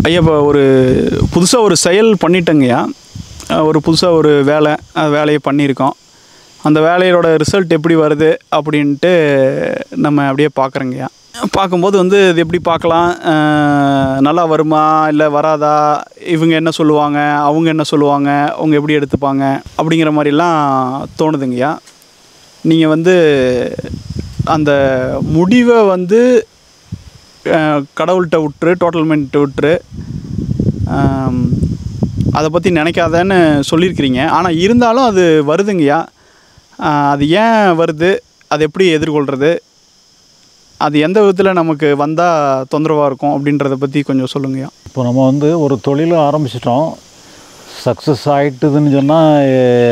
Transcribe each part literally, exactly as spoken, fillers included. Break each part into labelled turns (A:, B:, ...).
A: ஐயா இப்போ ஒரு புதுசாக ஒரு செயல் பண்ணிட்டேங்கய்யா. ஒரு புதுசாக ஒரு வேலை வேலையை பண்ணியிருக்கோம். அந்த வேலையோட ரிசல்ட் எப்படி வருது அப்படின்ட்டு நம்ம அப்படியே பார்க்குறோங்கய்யா. பார்க்கும்போது வந்து இது எப்படி பார்க்கலாம், நல்லா வருமா இல்லை வராதா, இவங்க என்ன சொல்லுவாங்க, அவங்க என்ன சொல்லுவாங்க, அவங்க எப்படி எடுத்துப்பாங்க அப்படிங்கிற மாதிரிலாம் தோணுதுங்கய்யா. நீங்கள் வந்து அந்த முடிவை வந்து கடவுள்கிட்ட விட்டுரு, டோட்டல்மெண்ட்டை விட்டுரு, அதை பற்றி நினைக்காதன்னு சொல்லியிருக்கிறீங்க. ஆனால் இருந்தாலும் அது வருதுங்கய்யா. அது ஏன் வருது, அது எப்படி எதிர்கொள்கிறது, அது எந்த விதத்தில் நமக்கு வந்தால் தொந்தரவாக இருக்கும் அப்படின்றத பற்றி கொஞ்சம் சொல்லுங்கய்யா.
B: இப்போ நம்ம வந்து ஒரு தொழில் ஆரம்பிச்சிட்டோம், சக்ஸஸ் ஆகிட்டுதுன்னு சொன்னால்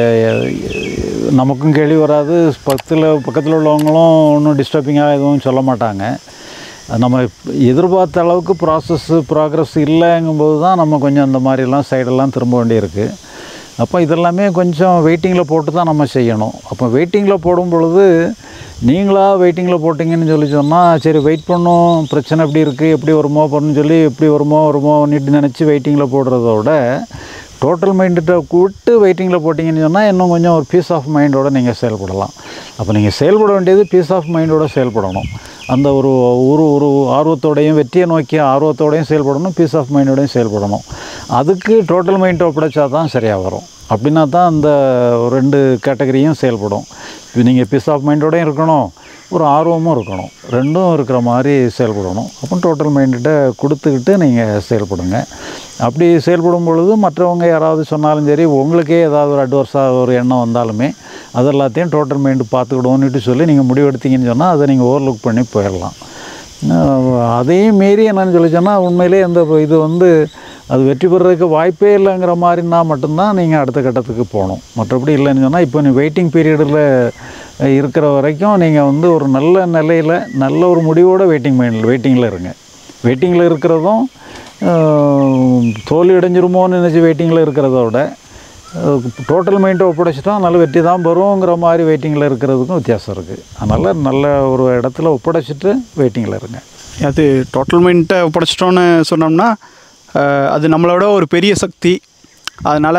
B: நமக்கும் கேள்வி வராது, பக்கத்தில் பக்கத்தில் உள்ளவங்களும் ஒன்றும் டிஸ்டர்பிங்காக எதுவும் சொல்ல மாட்டாங்க. நம்ம எதிர்பார்த்த அளவுக்கு ப்ராசஸ்ஸு ப்ராக்ரஸ் இல்லைங்கும்போது தான் நம்ம கொஞ்சம் அந்த மாதிரிலாம் சைடெல்லாம் திரும்ப வேண்டியிருக்கு. அப்போ இதெல்லாமே கொஞ்சம் வெயிட்டிங்கில் போட்டு தான் நம்ம செய்யணும். அப்போ வெயிட்டிங்கில் போடும் பொழுது நீங்களாக வெயிட்டிங்கில் போட்டிங்கன்னு சொல்லி சொன்னால் சரி வெயிட் பண்ணோம், பிரச்சனை எப்படி இருக்குது, எப்படி வருமோ போகணுன்னு சொல்லி எப்படி வருமோ வருமோ நீட்டு நினச்சி வெயிட்டிங்கில் போடுறதோட டோட்டல் மைண்ட்டை விட்டு வெயிட்டிங்கில் போட்டிங்கன்னு சொன்னால் இன்னும் கொஞ்சம் ஒரு பீஸ் ஆஃப் மைண்டோடு நீங்கள் செயல்படலாம். அப்போ நீங்கள் செயல்பட வேண்டியது பீஸ் ஆஃப் மைண்டோடு செயல்படணும். அந்த ஒரு ஒரு ஒரு ஆர்வத்தோடையும் வெற்றியை நோக்கிய ஆர்வத்தோடையும் செயல்படணும், பீஸ் ஆஃப் மைண்டோடையும் செயல்படணும். அதுக்கு டோட்டல் மைண்டை ஒப்படைச்சா தான் சரியாக வரும். அப்படின்னா தான் அந்த ரெண்டு கேட்டகரியும் செயல்படும். இப்போ நீங்கள் பீஸ் ஆஃப் மைண்டோடையும் இருக்கணும், ஒரு ஆர்வமும் இருக்கணும், ரெண்டும் இருக்கிற மாதிரி செயல்படணும். அப்போ டோட்டல் மைண்ட்டை கொடுத்துக்கிட்டு நீங்கள் செயல்படுங்க. அப்படி செயல்படும் பொழுது மற்றவங்க யாராவது சொன்னாலும் சரி, உங்களுக்கே ஏதாவது ஒரு அட்வர்ஸாக ஒரு எண்ணம் வந்தாலுமே அது எல்லாத்தையும் டோட்டல் மைண்டு பார்த்துக்கிடுவோன்னுட்டு சொல்லி நீங்கள் முடிவெடுத்தீங்கன்னு சொன்னால் அதை நீங்கள் ஓவர்லுக் பண்ணி போயிடலாம். அதையும் மீறி என்னென்னு சொல்லி சொன்னால் உண்மையிலே அந்த இது வந்து அது வெற்றி பெறதுக்கு வாய்ப்பே இல்லைங்கிற மாதிரினா மட்டும்தான் நீங்கள் அடுத்த கட்டத்துக்கு போகணும். மற்றபடி இல்லைன்னு சொன்னால் இப்போ நீ வெயிட்டிங் பீரியடில் இருக்கிற வரைக்கும் நீங்கள் வந்து ஒரு நல்ல நிலையில் நல்ல ஒரு முடிவோடு வெயிட்டிங் மைண்டில் வெயிட்டிங்கில் இருங்க. வெயிட்டிங்கில் இருக்கிறதும் தோல்வி அடைஞ்சிருமோன்னு நினச்சி வெயிட்டிங்கில் இருக்கிறத விட டோட்டல் மைண்டை ஒப்படைச்சிட்டா நல்ல வெற்றி தான் வருங்கிற மாதிரி வெயிட்டிங்கில் இருக்கிறதுக்கும் வித்தியாசம் இருக்குது. அதனால் நல்ல ஒரு இடத்துல ஒப்படைச்சிட்டு வெயிட்டிங்கில் இருங்க.
A: அது டோட்டல் மைண்ட்டை ஒப்படைச்சிட்டோன்னு சொன்னோம்னா அது நம்மளோட ஒரு பெரிய சக்தி. அதனால்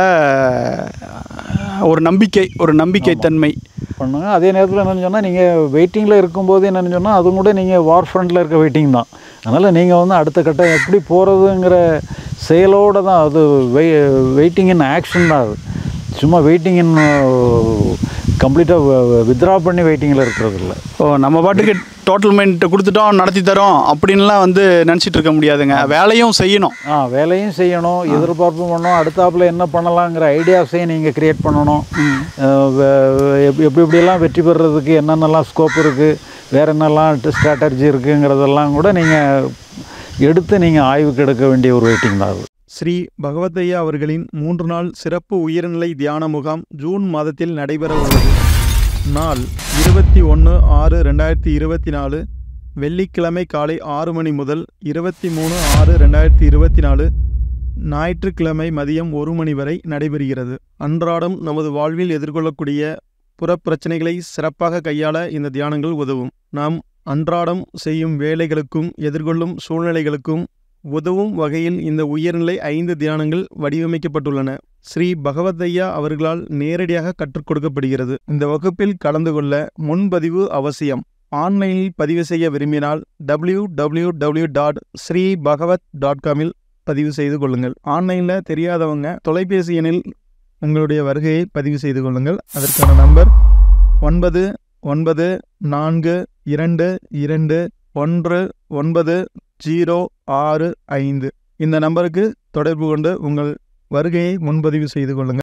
A: ஒரு நம்பிக்கை ஒரு நம்பிக்கைத்தன்மை
B: பண்ணுங்க. அதே நேரத்தில் என்னென்னு சொன்னால் நீங்கள் வெயிட்டிங்கில் இருக்கும்போது என்னென்னு சொன்னால் அதுவும் கூட நீங்கள் வார் ஃப்ரண்டில் இருக்க வெயிட்டிங் தான். அதனால் நீங்கள் வந்து அடுத்த கட்டம் எப்படி போகிறதுங்கிற செயலோடு தான் அது. வெய் வெயிட்டிங் இன் ஆக்ஷன் தான் அது. சும்மா வெயிட்டிங் இன் கம்ப்ளீட்டாக வித்ரா பண்ணி வெயிட்டிங்கில் இருக்கிறது இல்லை.
A: ஓ நம்ம பாட்டுக்கு டோட்டல் மைண்ட் கொடுத்துட்டோம் நடத்தி தரோம் அப்படின்லாம் வந்து நினச்சிட்டு இருக்க முடியாதுங்க. வேலையும் செய்யணும்.
B: ஆ வேலையும் செய்யணும், எதிர்பார்ப்பும் பண்ணணும், அடுத்தாப்பில் என்ன பண்ணலாங்கிற ஐடியாஸையும் நீங்கள் க்ரியேட் பண்ணணும். எப்படி எப்படி எப்படியெல்லாம் வெற்றி பெறுறதுக்கு என்னென்னலாம் ஸ்கோப் இருக்குது, வேறு என்னெல்லாம் ஸ்ட்ராட்டஜி இருக்குங்கிறதெல்லாம் கூட நீங்கள் எடுத்து நீங்கள் ஆய்வுக்கு எடுக்க வேண்டிய ஒரு வெயிட்டிங் தான் அது.
A: ஸ்ரீ பகவத்தையா அவர்களின் மூன்று நாள் சிறப்பு உயர்நிலை தியான முகாம் ஜூன் மாதத்தில் நடைபெற உள்ளது. நாள் இருபத்தி ஒன்று ஆறு ரெண்டாயிரத்தி இருபத்தி நாலு வெள்ளிக்கிழமை காலை ஆறு மணி முதல் இருபத்தி மூணு ஆறு ரெண்டாயிரத்தி இருபத்தி நாலு ஞாயிற்றுக்கிழமை மதியம் ஒரு மணி வரை நடைபெறுகிறது. அன்றாடம் நமது வாழ்வில் எதிர்கொள்ளக்கூடிய புறப்பிரச்சனைகளை சிறப்பாக கையாள இந்த தியானங்கள் உதவும். நாம் அன்றாடம் செய்யும் வேலைகளுக்கும் எதிர்கொள்ளும் சூழ்நிலைகளுக்கும் உதவும் வகையில் இந்த உயர்நிலை ஐந்து தியானங்கள் வடிவமைக்கப்பட்டுள்ளன. ஸ்ரீ பகவத்தையா அவர்களால் நேரடியாக கற்றுக் கொடுக்கப்படுகிறது. இந்த வகுப்பில் கலந்து கொள்ள முன்பதிவு அவசியம். ஆன்லைனில் பதிவு செய்ய விரும்பினால் W W W dot Shri Bhagavat dot காமில் பதிவு செய்து கொள்ளுங்கள். ஆன்லைனில் தெரியாதவங்க தொலைபேசி எண்ணில் உங்களுடைய வருகையை பதிவு செய்து கொள்ளுங்கள். அதற்கான நம்பர் ஒன்பது ஒன்பது நான்கு இரண்டு இரண்டு ஒன்று ஒன்பது ஜீரோ ஆறு ஐந்து. இந்த நம்பருக்கு தொடர்பு கொண்டு உங்கள் வருகையை முன்பதிவு செய்து கொள்ளுங்கள்.